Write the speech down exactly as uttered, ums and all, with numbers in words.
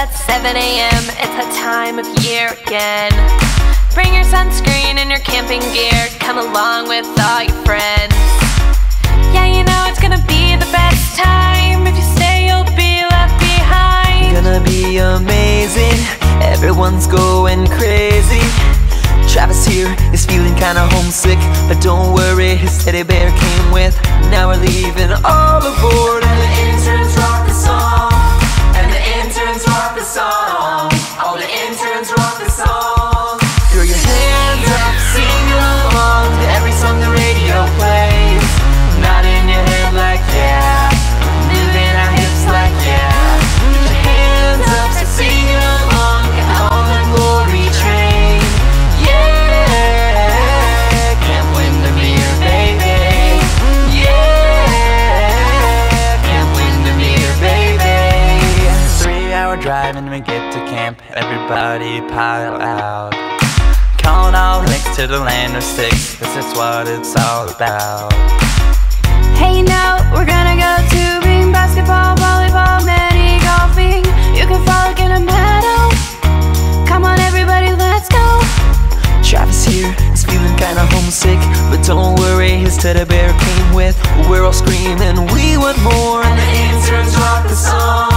at seven A M It's that time of year again. Bring your sunscreen and your camping gear. Come along with all your friends. Yeah, you know it's gonna be the best time. If you stay, you'll be left behind. Gonna be amazing. Everyone's going crazy. Travis here is feeling kinda homesick, but don't worry, his teddy bear came with. Now we're leaving all aboard, and the interns rock the song. And the interns rock the song. All the interns rock the song. Throw your hands up, sing along to every song the radio plays. Nodding your head like yeah, moving our hips like yeah. Put your hands up, so sing along, get on the glory train. Yeah, Camp Windermere, baby. Yeah, Camp Windermere, baby. Three hour drive and we get to camp. Everybody pile out. Calling all links to the land of sticks, 'cause that's what it's all about. Hey, you know, we're gonna go tubing, basketball, volleyball, mini golfing. You can frolic in a meadow. Come on everybody, let's go. Travis here is feeling kinda homesick, but don't worry, his teddy bear came with. We're all screaming, we want more, and the interns rock the song.